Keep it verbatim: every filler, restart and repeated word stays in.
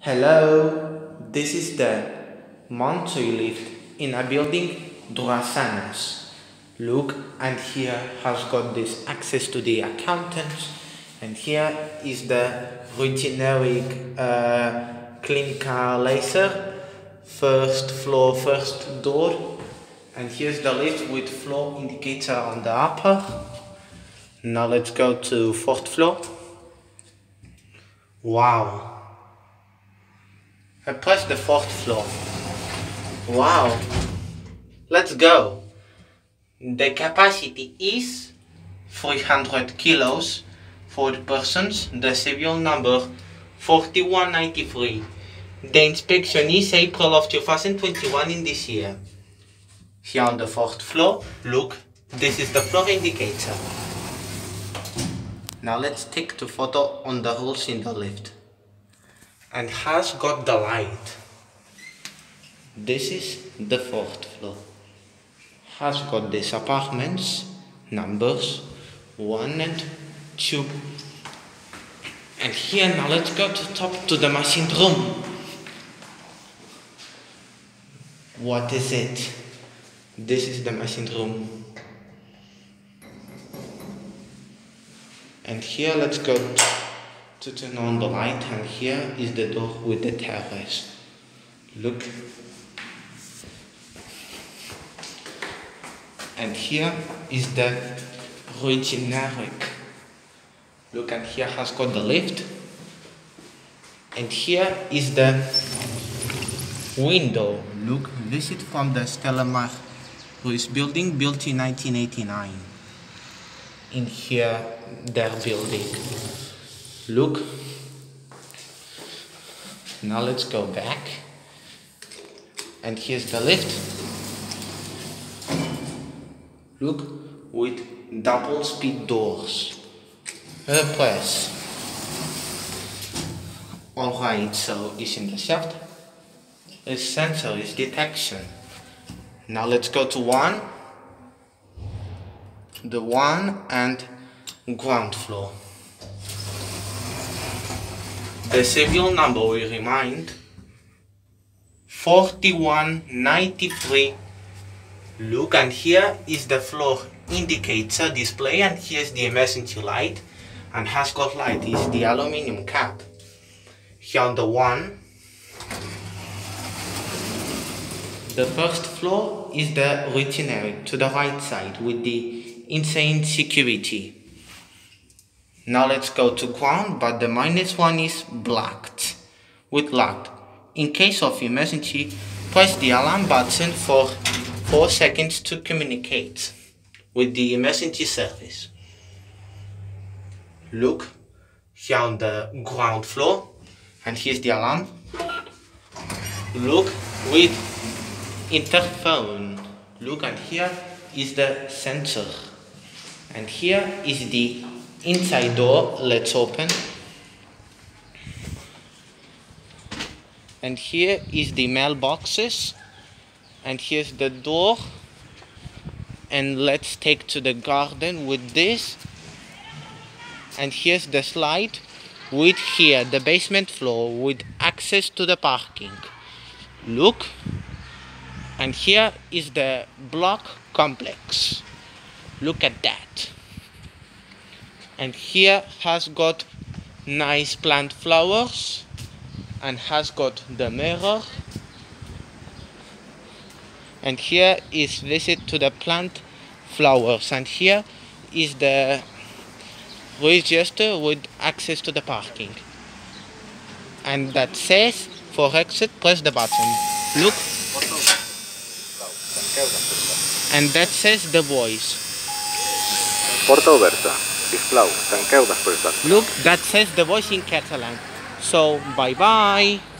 Hello, this is the Montoy lift in a building Durasanas. Look, and here has got this access to the accountants, and here is the regeneric uh, clean car laser, first floor, first door, and here's the lift with floor indicator on the upper. Now let's go to fourth floor. Wow. I pressed the fourth floor. Wow. Let's go. The capacity is three hundred kilos for the persons. The serial number forty-one ninety-three. The inspection is April of two thousand twenty-one in this year. Here on the fourth floor, look, this is the floor indicator. Now let's take the photo on the holes in the lift. And has got the light. This is the fourth floor. Has got these apartments, numbers one and two. And here now let's go to top to the machine room. What is it? This is the machine room. And here let's go to turn on the light, and here is the door with the terrace. Look. And here is the regeneric. Look, and here has got the lift. And here is the window. Look, visit from the Stella Maris building, built in nineteen eighty-nine. In here, their building. Look. Now let's go back. And here's the lift. Look, with double speed doors. Press. Alright, so it's in the shaft. The sensor is detection. Now let's go to one. The one and ground floor. The serial number we remind forty-one ninety-three. Look, and here is the floor indicator display, and here's the emergency light, and has got light is the aluminium cap. Here on the one, the first floor is the regeneric to the right side with the insane security. Now let's go to ground, but the minus one is blocked with locked. In case of emergency, press the alarm button for four seconds to communicate with the emergency service. Look, here on the ground floor, and here's the alarm. Look, with interphone. Look, and here is the sensor. And here is the inside door. Let's open. And here is the mailboxes. And here's the door. And let's take to the garden with this. And here's the slide with here the basement floor with access to the parking. Look. And here is the block complex. Look at that. And here has got nice plant flowers, and has got the mirror. And here is visit to the plant flowers, and here is the register with access to the parking. And that says for exit, press the button. Look. And that says the voice. Porta oberta. Sisplau, tanqueu després de... Look, that says the voice in Catalan. So, bye bye.